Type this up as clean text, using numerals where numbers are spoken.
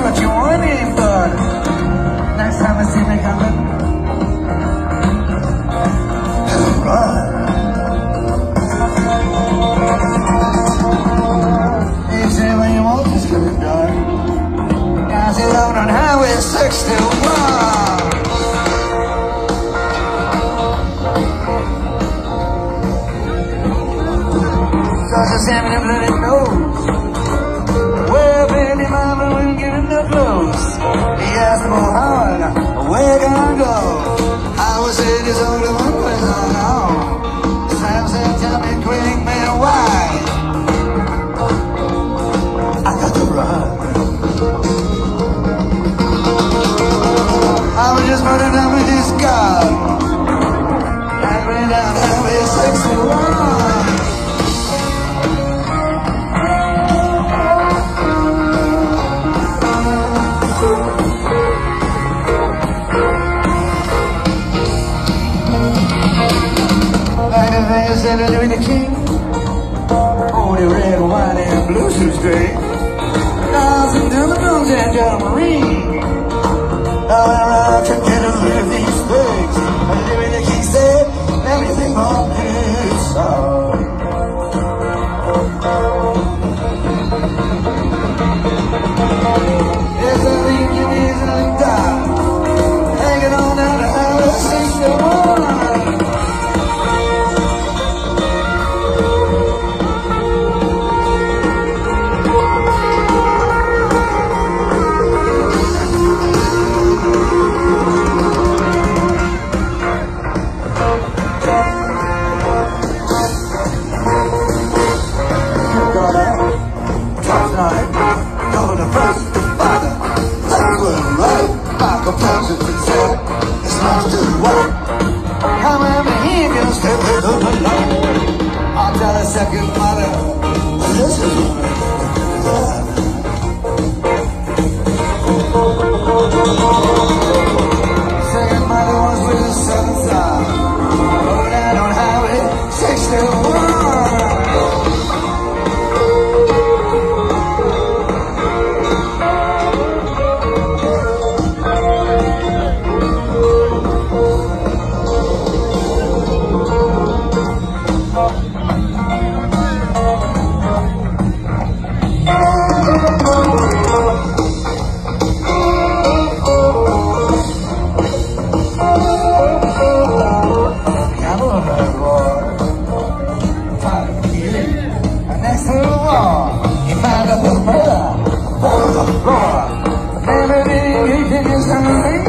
what you wanted, but next time I see me coming, run. You say when you want this getting dark. Guys, you're out on Highway 61. Cause the salmon and bloody nose. Well, baby, mama wouldn't get enough clothes. He asked me, well, hard, where you gonna go? I was saying there's only one place I know. Sam said, tell me quick, man, why? I got to run. I was just running down with this gun. I ran down Highway 61. Instead of doing the king, only red, white, and blue suits drink. Now some dominoes and John Marine. Now I can get a look at these things. And Louis the King said, everything on his song. Yes, I think you need to die. Hanging on down the Highway 61. Second mother, this is second mother was with the seventh son. Rolling out on Highway 61. Never did anything is